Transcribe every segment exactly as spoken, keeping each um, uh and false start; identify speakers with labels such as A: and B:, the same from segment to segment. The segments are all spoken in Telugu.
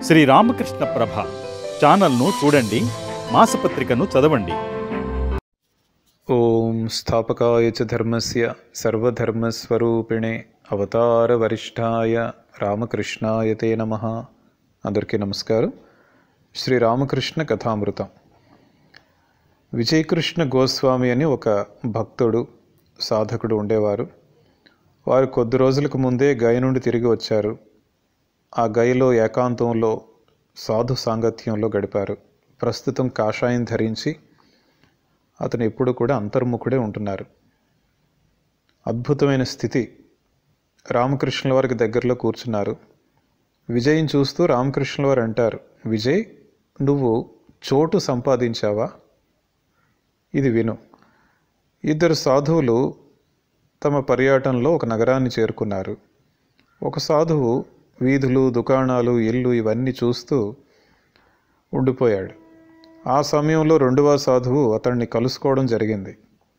A: శ్రీ రామకృష్ణ ప్రభ ఛానల్ను చూడండి, మాసపత్రికను చదవండి.
B: ఓం స్థాపకాయ చ ధర్మస్య సర్వధర్మస్వరూపిణే అవతార వరిష్ఠాయ రామకృష్ణాయ తే నమః. అందరికీ నమస్కారం. శ్రీ రామకృష్ణ కథామృతం. విజయకృష్ణ గోస్వామి అని ఒక భక్తుడు సాధకుడు ఉండేవారు. వారు కొద్ది రోజులకు ముందే గయ నుండి తిరిగి వచ్చారు. ఆ గయలో ఏకాంతంలో సాధు సాంగత్యంలో గడిపారు. ప్రస్తుతం కాషాయం ధరించి అతను ఎప్పుడు కూడా అంతర్ముఖుడే ఉంటున్నారు. అద్భుతమైన స్థితి. రామకృష్ణుల వారికి దగ్గరలో కూర్చున్నారు. విజయ్ని చూస్తూ రామకృష్ణుల వారు అంటారు, విజయ్, నువ్వు చోటు సంపాదించావా? ఇది విను. ఇద్దరు సాధువులు తమ పర్యటనలో ఒక నగరాన్ని చేరుకున్నారు. ఒక సాధువు వీధులు, దుకాణాలు, ఇల్లు ఇవన్నీ చూస్తూ ఉండిపోయాడు. ఆ సమయంలో రెండవ సాధువు అతన్ని కలుసుకోవడం జరిగింది.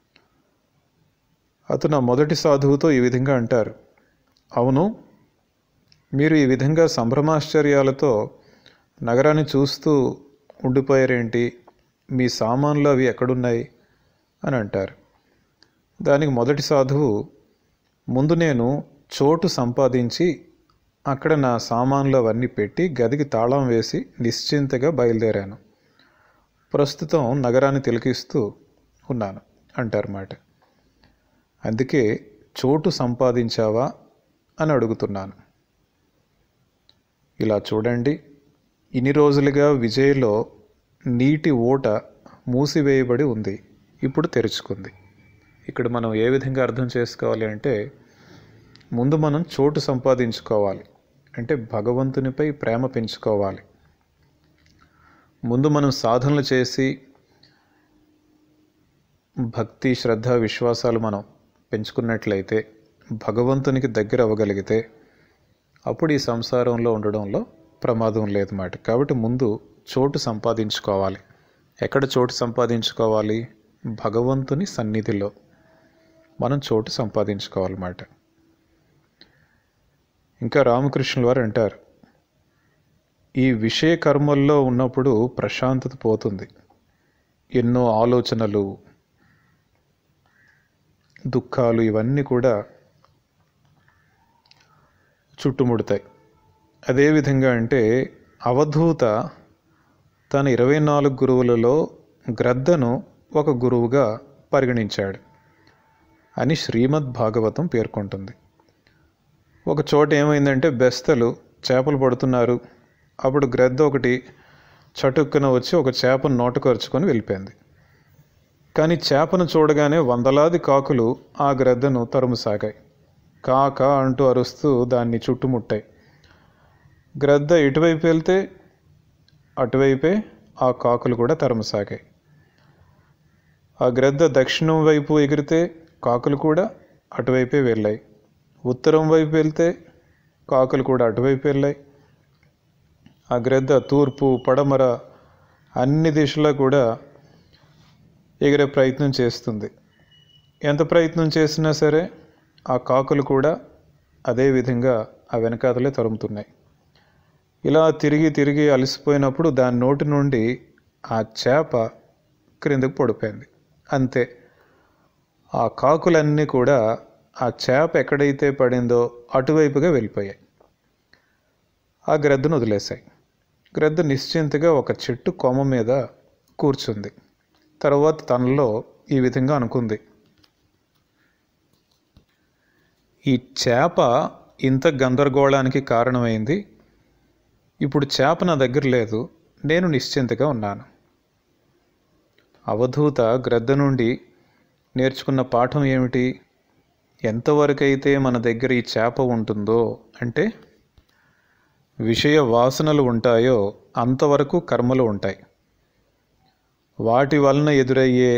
B: అతను ఆ మొదటి సాధువుతో ఈ విధంగా అంటారు, అవును, మీరు ఈ విధంగా సంభ్రమాశ్చర్యాలతో నగరాన్ని చూస్తూ ఉండిపోయారేంటి? మీ సామాన్లు అవి ఎక్కడున్నాయి అని అంటారు. దానికి మొదటి సాధువు, ముందు నేను చోటు సంపాదించి అక్కడ నా సామాన్లు అవన్నీ పెట్టి గదికి తాళం వేసి నిశ్చింతగా బయలుదేరాను. ప్రస్తుతం నగరాన్ని తిలకిస్తూ ఉన్నాను అంటారన్నమాట. అందుకే చోటు సంపాదించావా అని అడుగుతున్నాను. ఇలా చూడండి, ఇన్ని రోజులుగా విజయ్లో నీటి ఓట మూసివేయబడి ఉంది, ఇప్పుడు తెరుచుకుంది. ఇక్కడ మనం ఏ విధంగా అర్థం చేసుకోవాలి అంటే, ముందు మనం చోటు సంపాదించుకోవాలి, అంటే భగవంతునిపై ప్రేమ పెంచుకోవాలి. ముందు మనం సాధనలు చేసి భక్తి, శ్రద్ధ, విశ్వాసాలు మనం పెంచుకున్నట్లయితే, భగవంతునికి దగ్గర అవ్వగలిగితే అప్పుడు ఈ సంసారంలో ఉండడంలో ప్రమాదం లేదన్నమాట. కాబట్టి ముందు చోటు సంపాదించుకోవాలి. ఎక్కడ చోటు సంపాదించుకోవాలి? భగవంతుని సన్నిధిలో మనం చోటు సంపాదించుకోవాలన్నమాట. ఇంకా రామకృష్ణుల వారు అంటారు, ఈ విషయ కర్మల్లో ఉన్నప్పుడు ప్రశాంతత పోతుంది. ఎన్నో ఆలోచనలు, దుఃఖాలు ఇవన్నీ కూడా చుట్టుముడతాయి. అదేవిధంగా అంటే అవధూత తన ఇరవై నాలుగు గురువులలో గ్రద్దను ఒక గురువుగా పరిగణించాడు అని శ్రీమద్ భాగవతం పేర్కొంటుంది. ఒక చోట ఏమైందంటే, బెస్తలు చేపలు పడుతున్నారు. అప్పుడు గ్రద్ద ఒకటి చటుక్కున వచ్చి ఒక చేపను నోటకరుచుకొని వెళ్ళిపోయింది. కానీ చేపను చూడగానే వందలాది కాకులు ఆ గ్రద్దను తరుముసాగాయి. కా కా అంటూ అరుస్తూ దాన్ని చుట్టుముట్టాయి. గ్రద్ద ఇటువైపు వెళ్తే అటువైపే ఆ కాకులు కూడా తరుముసాగాయి. ఆ గ్రద్ద దక్షిణం వైపు ఎగిరితే కాకులు కూడా అటువైపే వెళ్ళాయి. ఉత్తరం వైపు వెళ్తే కాకులు కూడా అటువైపు వెళ్ళాయి. ఆ గ్రద్ద తూర్పు, పడమర అన్ని దిశలా కూడా ఎగిరే ప్రయత్నం చేస్తుంది. ఎంత ప్రయత్నం చేసినా సరే ఆ కాకులు కూడా అదే విధంగా ఆ వెనకాతలే తరుముతున్నాయి. ఇలా తిరిగి తిరిగి అలసిపోయినప్పుడు దాని నోటి నుండి ఆ చేప క్రిందకు పడిపోయింది. అంతే, ఆ కాకులన్నీ కూడా ఆ చేప ఎక్కడైతే పడిందో అటువైపుగా వెళ్ళిపోయాయి. ఆ గ్రద్దను వదిలేశాయి. గ్రద్ద నిశ్చింతగా ఒక చెట్టు కొమ్మ మీద కూర్చుంది. తర్వాత తనలో ఈ విధంగా అనుకుంది, ఈ చేప ఇంత గందరగోళానికి కారణమైంది. ఇప్పుడు చేప నా దగ్గర లేదు, నేను నిశ్చింతగా ఉన్నాను. అవధూత గ్రద్ద నుండి నేర్చుకున్న పాఠం ఏమిటి? ఎంతవరకైతే మన దగ్గర ఈ చేప ఉంటుందో, అంటే విషయ వాసనలు ఉంటాయో అంతవరకు కర్మలు ఉంటాయి. వాటి వలన ఎదురయ్యే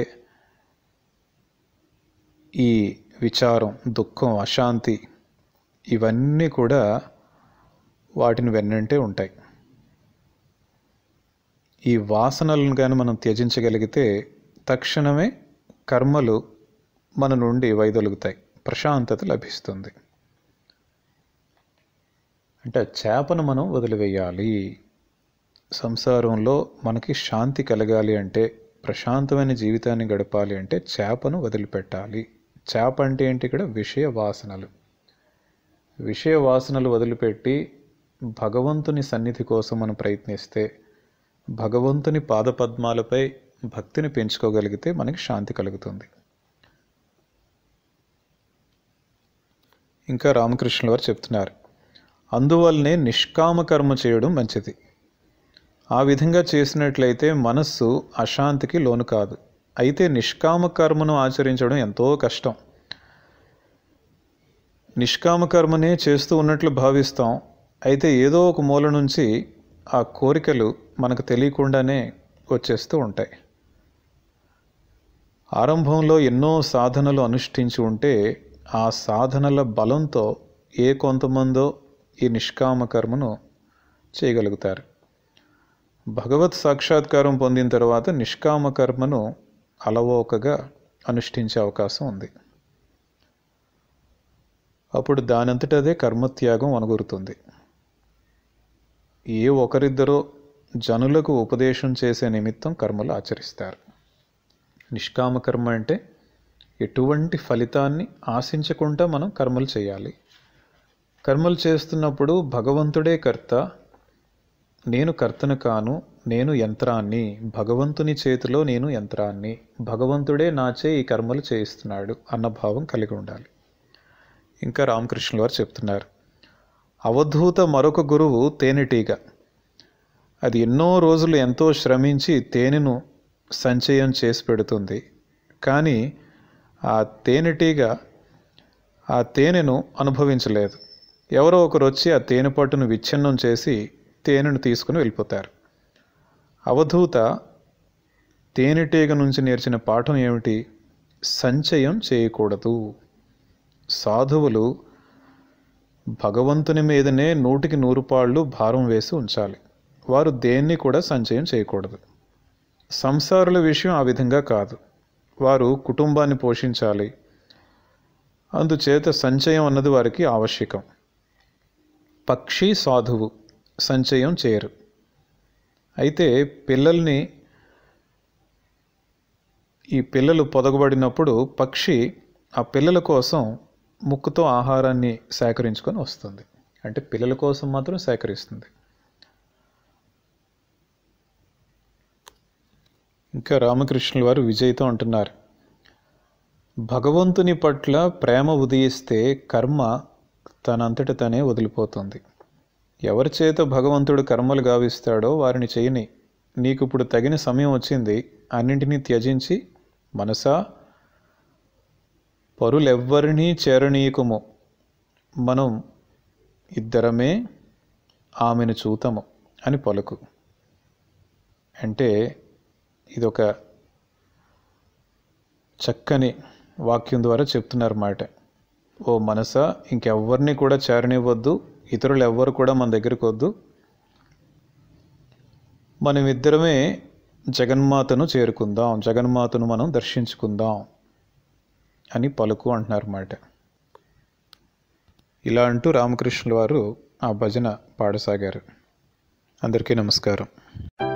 B: ఈ విచారం, దుఃఖం, అశాంతి ఇవన్నీ కూడా వాటిని వెన్నంటే ఉంటాయి. ఈ వాసనలను కానీ మనం త్యజించగలిగితే తక్షణమే కర్మలు మన నుండి వైదొలుగుతాయి, ప్రశాంతత లభిస్తుంది. అంటే చేపను మనం వదిలివేయాలి సంసారంలో మనకి శాంతి కలగాలి అంటే, ప్రశాంతమైన జీవితాన్ని గడపాలి అంటే చేపను వదిలిపెట్టాలి. చేప అంటే ఏంటి? ఇక్కడ విషయ వాసనలు. విషయ వాసనలు వదిలిపెట్టి భగవంతుని సన్నిధి కోసం మనం ప్రయత్నిస్తే, భగవంతుని పాదపద్మాలపై భక్తిని పెంచుకోగలిగితే మనకి శాంతి కలుగుతుంది. ఇంకా రామకృష్ణుల వారు చెప్తున్నారు, అందువల్లనే నిష్కామ కర్మ చేయడం మంచిది. ఆ విధంగా చేసినట్లయితే మనస్సు అశాంతికి లోను కాదు. అయితే నిష్కామ కర్మను ఆచరించడం ఎంతో కష్టం. నిష్కామ కర్మనే చేస్తూ ఉన్నట్లు భావిస్తాం. అయితే ఏదో ఒక మూల నుంచి ఆ కోరికలు మనకు తెలియకుండానే వచ్చేస్తూ ఉంటాయి. ఆరంభంలో ఎన్నో సాధనలు అనుష్ఠించి ఉంటే ఆ సాధనల బలంతో ఏ కొంతమందో ఈ నిష్కామ కర్మను చేయగలుగుతారు. భగవత్ సాక్షాత్కారం పొందిన తర్వాత నిష్కామ కర్మను అలవోకగా అనుష్ఠించే అవకాశం ఉంది. అప్పుడు దానంతటదే కర్మత్యాగం వనగూరుతుంది. ఏ ఒకరిద్దరో జనులకు ఉపదేశం చేసే నిమిత్తం కర్మలు ఆచరిస్తారు. నిష్కామ కర్మ అంటే ఎటువంటి ఫలితాన్ని ఆశించకుండా మనం కర్మలు చేయాలి. కర్మలు చేస్తున్నప్పుడు భగవంతుడే కర్త, నేను కర్తను కాను, నేను యంత్రాన్ని, భగవంతుని చేతిలో నేను యంత్రాన్ని, భగవంతుడే నాచే ఈ కర్మలు చేయిస్తున్నాడు అన్న భావం కలిగి ఉండాలి. ఇంకా రామకృష్ణుల వారు చెప్తున్నారు, అవధూత మరొక గురువు తేనెటీగ. అది ఎన్నో రోజులు ఎంతో శ్రమించి తేనెను సంచయం చేసి పెడుతుంది. కానీ ఆ తేనెటీగ ఆ తేనెను అనుభవించలేదు. ఎవరో ఒకరు వచ్చి ఆ తేనె పట్టును విచ్ఛిన్నం చేసి తేనెను తీసుకుని వెళ్ళిపోతారు. అవధూత తేనెటీగ నుంచి నేర్చిన పాఠం ఏమిటి? సంచయం చేయకూడదు. సాధువులు భగవంతుని మీదనే నూటికి నూరు పాళ్ళు భారం వేసి ఉంచాలి. వారు దేన్ని కూడా సంచయం చేయకూడదు. సంసారుల విషయం ఆ విధంగా కాదు. వారు కుటుంబాన్ని పోషించాలి. అందుచేత సంచయం అన్నది వారికి ఆవశ్యకం. పక్షి సాధువు సంచయం చేయరు. అయితే పిల్లల్ని ఈ పిల్లలు పొదగబడినప్పుడు పక్షి ఆ పిల్లల కోసం ముక్కుతో ఆహారాన్ని సేకరించుకొని వస్తుంది. అంటే పిల్లల కోసం మాత్రం సేకరిస్తుంది. ఇంకా రామకృష్ణుల వారు విజయ్తో అంటున్నారు, భగవంతుని పట్ల ప్రేమ ఉదయిస్తే కర్మ తనంతట తనే వదిలిపోతుంది. ఎవరి చేత భగవంతుడు కర్మలు గావిస్తాడో వారిని చేయని. నీకు ఇప్పుడు తగిన సమయం వచ్చింది. అన్నింటినీ త్యజించి మనసా పరులెవ్వరినీ చేరనీయకుము, మనం ఇద్దరమే ఆమెను చూతము అని పలుకు. అంటే ఇదొక చక్కని వాక్యం ద్వారా చెప్తున్నారన్నమాట. ఓ మనసా, ఇంకెవ్వరిని కూడా చేరనివ్వద్దు, ఇతరులు ఎవ్వరు కూడా మన దగ్గరికి వద్దు, మనమిద్దరమే జగన్మాతను చేరుకుందాం, జగన్మాతను మనం దర్శించుకుందాం అని పలుకు అంటున్నారన్నమాట. ఇలా అంటూ రామకృష్ణుల వారు ఆ భజన పాడసాగారు. అందరికీ నమస్కారం.